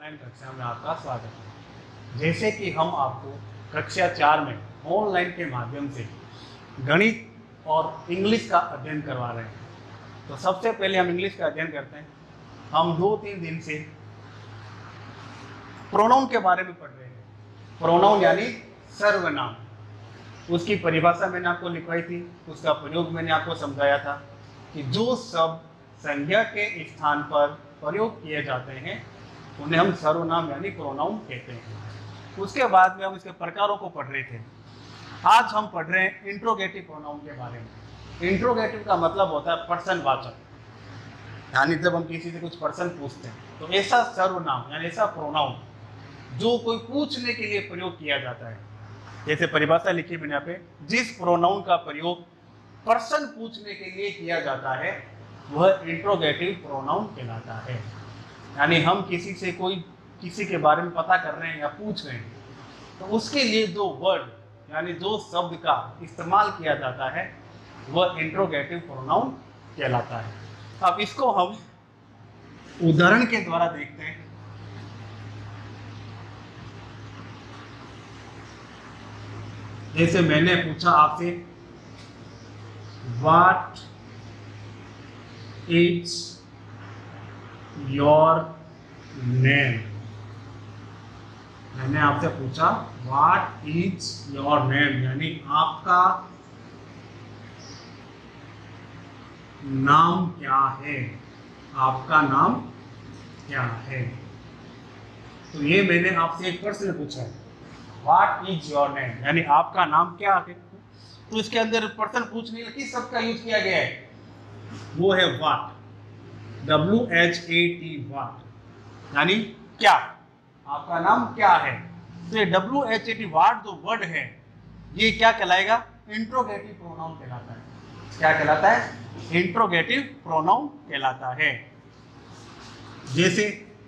Online कक्षा में आपका स्वागत है। जैसे कि हम आपको कक्षा 4 में ऑनलाइन के माध्यम से गणित और इंग्लिश का अध्ययन करवा रहे हैं। तो सबसे पहले हम इंग्लिश का अध्ययन करते हैं। हम 2-3 दिन से प्रोनाउन के बारे में पढ़ रहे हैं। प्रोनाउन यानी सर्वनाम, उसकी परिभाषा मैंने आपको लिखवाई थी, उसका प्रयोग मैंने आपको समझाया था कि जो शब्द संज्ञा के स्थान पर प्रयोग किए जाते हैं उन्हें हम सर्वनाम यानी प्रोनाउन कहते हैं। उसके बाद में हम इसके प्रकारों को पढ़ रहे थे। आज हम पढ़ रहे हैं इंट्रोगेटिव प्रोनाउन के बारे में। इंट्रोगेटिव का मतलब होता है प्रश्नवाचक, यानी जब हम किसी से कुछ प्रश्न पूछते हैं तो ऐसा सर्वनाम यानी ऐसा प्रोनाउन जो कोई पूछने के लिए प्रयोग किया जाता है। जैसे परिभाषा लिखी मैंने यहाँ पे, जिस प्रोनाउन का प्रयोग प्रश्न पूछने के लिए किया जाता है वह इंट्रोगेटिव प्रोनाउन कहलाता है। यानी हम किसी से किसी के बारे में पता कर रहे हैं या पूछ रहे हैं तो उसके लिए जो वर्ड यानी जो शब्द का इस्तेमाल किया जाता है वह इंट्रोगेटिव प्रोनाउन कहलाता है। अब इसको हम उदाहरण के द्वारा देखते हैं। जैसे मैंने पूछा आपसे, व्हाट इज योर नेम। मैंने आपसे पूछा व्हाट इज योर नेम, यानी आपका नाम क्या है, आपका नाम क्या है। तो ये मैंने आपसे एक प्रश्न पूछा है, व्हाट इज योर नेम, यानी आपका नाम क्या है। तो इसके अंदर प्रश्न पूछने के लिए किस शब्द का यूज किया गया है, वो है व्हाट, WHAT व्हाट, यानी क्या, आपका नाम क्या है। तो ये WHAT व्हाट जो वर्ड है ये क्या कहलाएगा, इंट्रोगेटिव प्रोनाउन कहलाता है। क्या कहलाता है, इंट्रोगेटिव प्रोनाउन कहलाता है। जैसे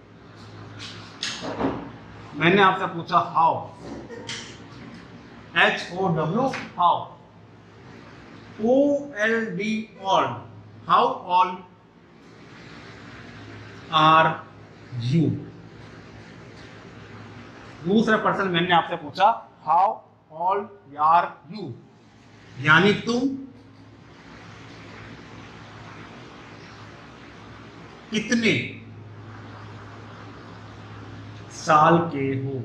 मैंने आपसे पूछा how, HOW how, OLD old, how old are you. दूसरा प्रश्न मैंने आपसे पूछा हाउ ओल्ड आर यू, यानी तुम कितने साल के हो,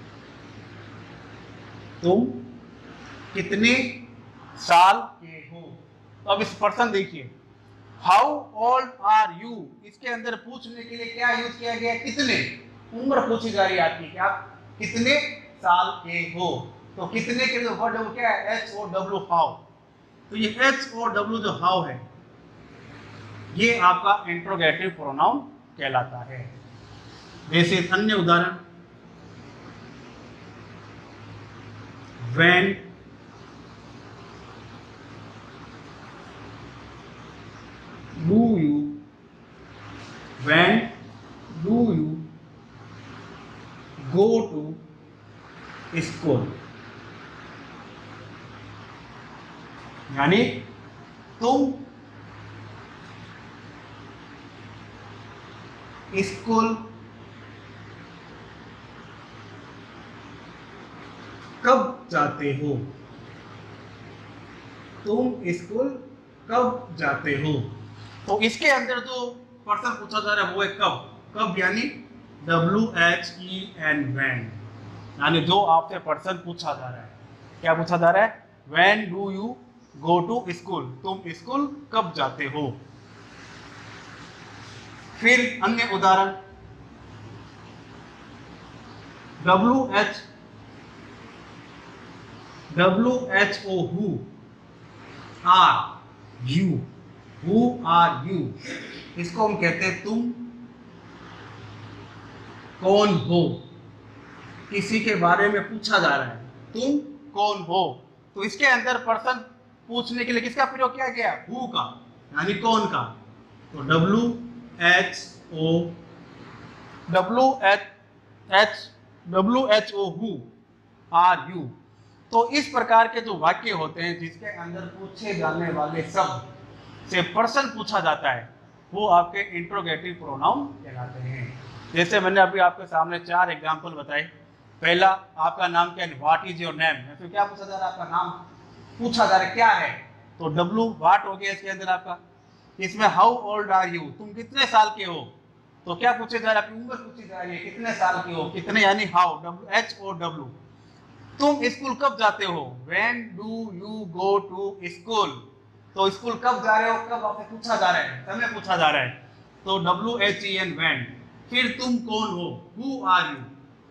तुम कितने साल के हो। तो अब इस प्रश्न देखिए, हाउ ओल्ड आर यू, इसके अंदर पूछने के लिए क्या यूज किया गया, कितने, उम्र पूछी जा रही है आपकी कि आप कितने साल के हो। तो कितने के जो वर्ड है वो क्या है, HOW हाउ। तो ये HOW जो हाउ है ये आपका इंट्रोगेटिव प्रोनाउन कहलाता है। जैसे अन्य उदाहरण, when do you go to school, यानी तुम स्कूल कब जाते हो, तुम स्कूल कब जाते हो। तो इसके अंदर जो प्रश्न पूछा जा रहा है वो है कब। कब यानी WHEN व्हेन, यानी जो आपसे प्रश्न पूछा जा रहा है, क्या पूछा जा रहा है, when do you go to school, तुम स्कूल कब जाते हो। फिर अन्य उदाहरण, WHO हु आर यू, इसको हम कहते हैं तुम कौन हो। किसी के बारे में पूछा जा रहा है तुम कौन हो, तो इसके अंदर प्रश्न पूछने के लिए किसका प्रयोग किया गया, हु का, यानी कौन का। तो WHO हु आर यू। तो इस प्रकार के जो वाक्य होते हैं जिसके अंदर पूछे जाने वाले शब्द से प्रश्न पूछा जाता है वो आपके इंट्रोगेटिव प्रोनाउन कहलाते हैं। जैसे मैंने अभी आपके सामने 4 एग्जाम्पल बताए। पहला, आपका नाम क्या है, व्हाट इज योर नेम, फिर क्या पूछा जा रहा है, आपका नाम पूछा जा रहा है क्या है, तो डब्लू व्हाट हो गया इसके अंदर आपका। इसमें हाउ ओल्ड आर यू, तुम कितने साल के हो, तो क्या पूछे जा रहा है, आपकी उम्र पूछी जा रही है, कितने साल के हो, कितने यानी हाउ, HOW। तुम स्कूल कब जाते हो, when do you go to school, तो स्कूल कब जा रहे हो, कब आपसे पूछा जा रहा है, समय पूछा जा रहा है, तो WHEN व्हेन। फिर तुम कौन हो, हु आर यू,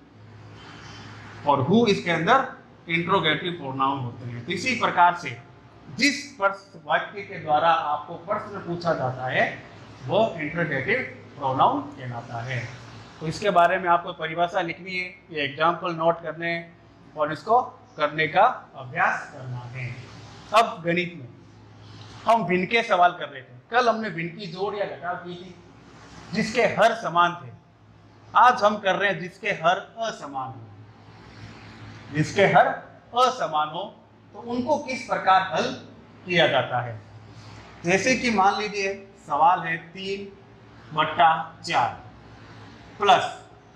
और हु इसके अंदर इंट्रोगेटिव प्रोनाउन होते हैं। तो इसी प्रकार से जिस वाक्य के द्वारा आपको प्रश्न पूछा जाता है वो इंट्रोगेटिव प्रोनाउन कहलाता है। तो इसके बारे में आपको परिभाषा लिखनी है, ये एग्जाम्पल नोट करने हैं और इसको करने का अभ्यास करना है। अब गणित में हम भिन्न के सवाल कर रहे थे, कल हमने भिन्न की जोड़ या घटाव की थी जिसके हर समान थे। आज हम कर रहे हैं जिसके हर असमान हो। जिसके हर असमान हो तो उनको किस प्रकार हल किया जाता है। जैसे कि मान लीजिए सवाल है 3/4 प्लस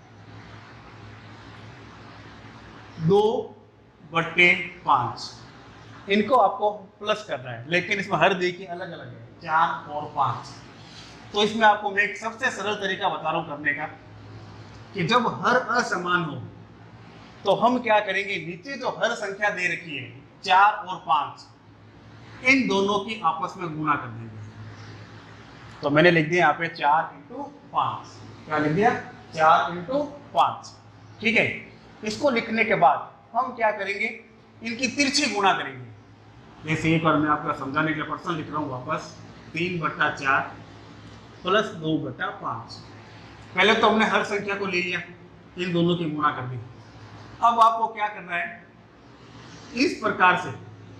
2/5, इनको आपको प्लस करना है, लेकिन इसमें हर देखिए अलग अलग है, 4 और 5। तो इसमें आपको मैं एक सबसे सरल तरीका बता रहा हूं करने का, कि जब हर असमान हो तो हम क्या करेंगे, नीचे जो हर संख्या दे रखी है 4 और 5, इन दोनों की आपस में गुणा कर देंगे। तो मैंने लिख दिया यहाँ पे 4 × 5, क्या लिख दिया, 4 × 5, ठीक है। इसको लिखने के बाद हम क्या करेंगे, इनकी तिरछी गुणा करेंगे। जैसे एक बार मैं आपको समझाने के लिए प्रश्न लिख रहा हूँ वापस, 3/4 प्लस 2/5। पहले तो हमने हर संख्या को ले लिया, इन दोनों की गुणा कर दी। अब आपको क्या करना है, इस प्रकार से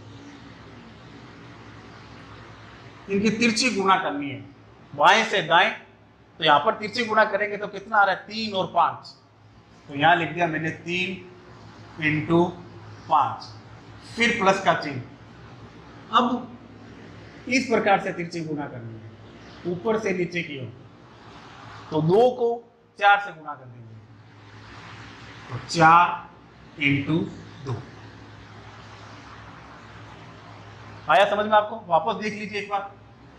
इनकी तिरछी गुणा करनी है, बाएं से दाएं। तो यहां पर तिरछी गुणा करेंगे तो कितना आ रहा है, 3 और 5। तो यहां लिख दिया मैंने 3 × 5, फिर प्लस का चिन्ह। अब इस प्रकार से तिरछी गुणा करनी है, ऊपर से नीचे की ओर। तो 2 को 4 से गुणा कर देंगे, तो 4 × 2 आया समझ में आपको। वापस देख लीजिए एक बार।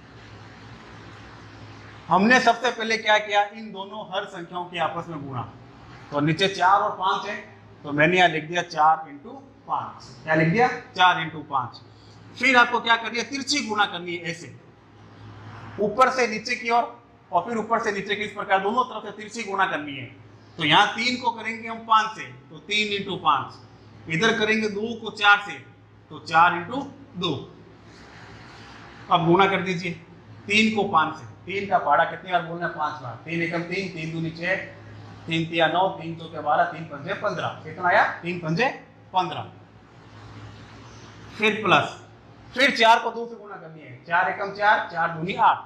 हमने सबसे पहले क्या किया, इन दोनों हर संख्याओं की आपस में गुणा। तो नीचे 4 और 5 है, तो मैंने यहां लिख दिया 4 × 5। क्या लिख दिया, 4 × 5। फिर आपको क्या करनी है, तिरछी गुणा करनी है, ऐसे ऊपर से नीचे की ओर और फिर ऊपर से नीचे की, इस प्रकार दोनों तरफ से तिरछी गुणा करनी है। तो यहाँ 3 को करेंगे हम 5 से, तो 3 × 5। इधर करेंगे 2 को 4 से, तो 4 × 2। अब गुणा कर दीजिए 3 को 5 से। 3 का पहाड़ा कितनी बार बोलना है, 5 बार। 3 एकम 3, 3 दूनी 6, 3 तिया 9, 3 चौके 12, 3 पंजे 15। कितना आया, 3 पंजे 15। फिर प्लस, फिर 4 को 2 से गुणा करनी है, 4 एकम 4, 4 दूनी 8,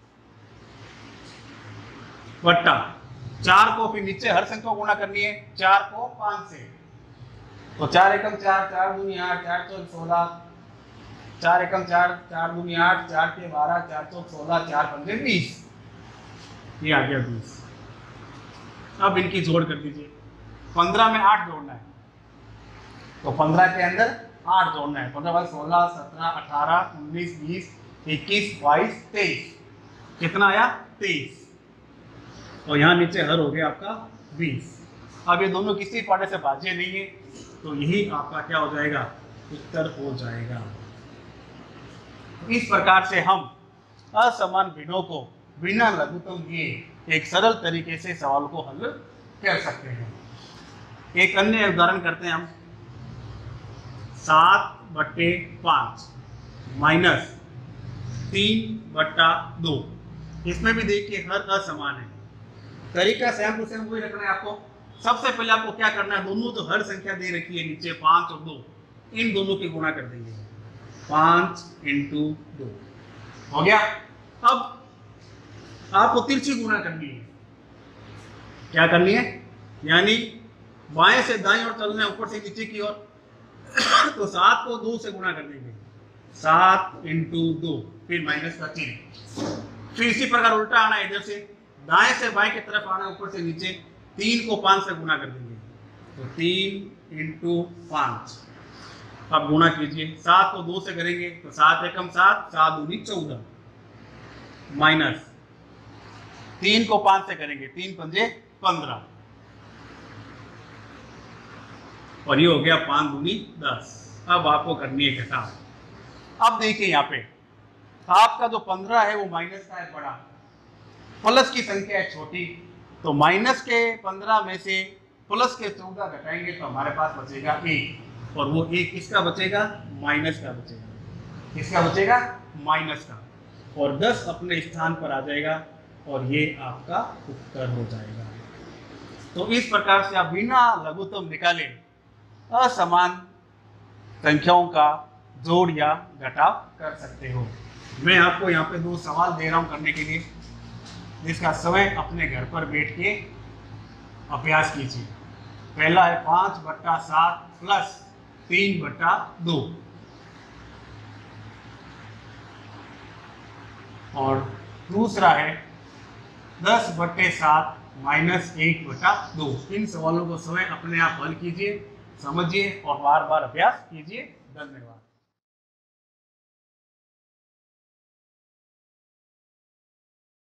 बट्टा 4 को फिर नीचे हर संख्या को गुणा करनी है, 4 को 5 से। तो 4 एकम 4, 4 दूनी 8, 4 चौक 16, 4 एकम 4, 4 दूनी 8, 4 के 12, 4 चौक 16, 4 पंजे 20। ये आ गया 20। अब इनकी जोड़ कर दीजिए। 15 में 8 जोड़ना है, तो 15 के अंदर 8 जोड़ना है। 15 × 16, 17, 18, 19, 20, 21, 22, 23। कितना आया, 23। और यहाँ नीचे हर हो गया आपका 20। अब ये दोनों किसी पार्टे से भाज्य नहीं है, तो यही आपका क्या हो जाएगा, उत्तर हो जाएगा। इस प्रकार से हम असमान भिन्नों को बिना लघुत्तम दिए एक सरल तरीके से सवाल को हल कर सकते हैं। एक अन्य उदाहरण करते हैं हम, 7/5 माइनस 3/2। इसमें भी देखिए हर असमान है। तरीका सेम टू सेम वही रखना है आपको। सबसे पहले आपको क्या करना है, दोनों जो हर संख्या दे रखी है नीचे 5 और 2, इन दोनों की गुणा कर देंगे। 5 × 2 हो गया। अब आपको तिरछी गुणा करनी है। क्या करनी है, यानी बाएं से दाएं ओर चलना है, ऊपर से नीचे की ओर। तो 7 को 2 से गुणा कर देंगे, 7 × 2, फिर माइनस का चिन्ह। फिर इसी प्रकार उल्टा आना है, इधर से दाएं से बाएं की तरफ आना, ऊपर से नीचे। 3 को 5 से गुना कर देंगे, तो 3 × 5। अब गुणा कीजिए। 7 को 2 से करेंगे तो 7 एकम 7, 7 दूनी 14, माइनस 3 को 5 से करेंगे, 3 पंजे 15, और ये हो गया 5 दूनी 10। अब आपको करनी है घटाव। अब देखिए यहाँ पे आपका जो 15 है वो माइनस का है बड़ा, प्लस की संख्या है छोटी, तो माइनस के 15 में से प्लस के 14 घटाएंगे तो हमारे पास बचेगा 1, और वो 1 किसका बचेगा? माइनस का बचेगा। किसका बचेगा? माइनस का, और 10 अपने स्थान पर आ जाएगा, और ये आपका उत्तर हो जाएगा। तो इस प्रकार से आप बिना लघुत्तम निकाले असमान संख्याओं का जोड़ या घटाव कर सकते हो। मैं आपको यहाँ पे 2 सवाल दे रहा हूँ करने के लिए, जिसका समय अपने घर पर बैठ के अभ्यास कीजिए। पहला है 5/7 प्लस 3/2, और दूसरा है 10/7 माइनस 1/2। इन सवालों को स्वयं अपने आप हल कीजिए, समझिए और बार बार अभ्यास कीजिए। धन्यवाद।